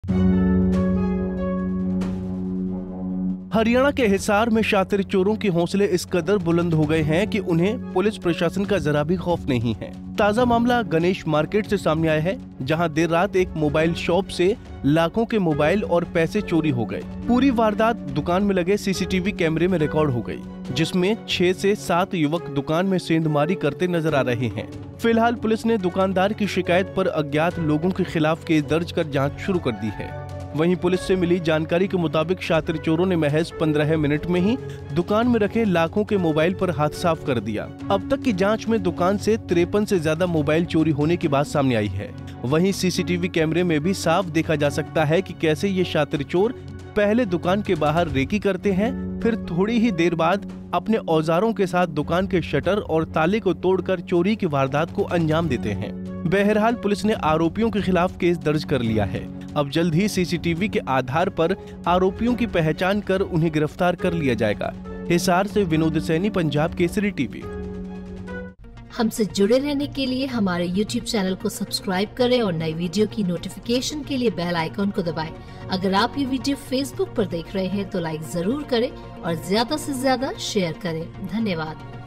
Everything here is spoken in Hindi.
हरियाणा के हिसार में शातिर चोरों के हौसले इस कदर बुलंद हो गए हैं कि उन्हें पुलिस प्रशासन का जरा भी खौफ नहीं है। ताजा मामला गणेश मार्केट से सामने आया है, जहां देर रात एक मोबाइल शॉप से लाखों के मोबाइल और पैसे चोरी हो गए। पूरी वारदात दुकान में लगे सीसीटीवी कैमरे में रिकॉर्ड हो गई, जिसमें 6 से 7 युवक दुकान में सेंधमारी करते नजर आ रहे हैं। फिलहाल पुलिस ने दुकानदार की शिकायत पर अज्ञात लोगों के खिलाफ केस दर्ज कर जाँच शुरू कर दी है। वहीं पुलिस से मिली जानकारी के मुताबिक शातिर चोरों ने महज 15 मिनट में ही दुकान में रखे लाखों के मोबाइल पर हाथ साफ कर दिया। अब तक की जांच में दुकान से 53 से ज्यादा मोबाइल चोरी होने की बात सामने आई है। वहीं सीसीटीवी कैमरे में भी साफ देखा जा सकता है कि कैसे ये शातिर चोर पहले दुकान के बाहर रेकी करते हैं, फिर थोड़ी ही देर बाद अपने औजारों के साथ दुकान के शटर और ताले को तोड़कर चोरी की वारदात को अंजाम देते हैं। बहरहाल पुलिस ने आरोपियों के खिलाफ केस दर्ज कर लिया है। अब जल्द ही सीसीटीवी के आधार पर आरोपियों की पहचान कर उन्हें गिरफ्तार कर लिया जाएगा। हिसार से विनोद सैनी, पंजाब केसरी टीवी। हमसे जुड़े रहने के लिए हमारे YouTube चैनल को सब्सक्राइब करें और नई वीडियो की नोटिफिकेशन के लिए बेल आइकॉन को दबाएं। अगर आप ये वीडियो Facebook पर देख रहे हैं तो लाइक जरूर करें और ज्यादा से ज्यादा शेयर करें। धन्यवाद।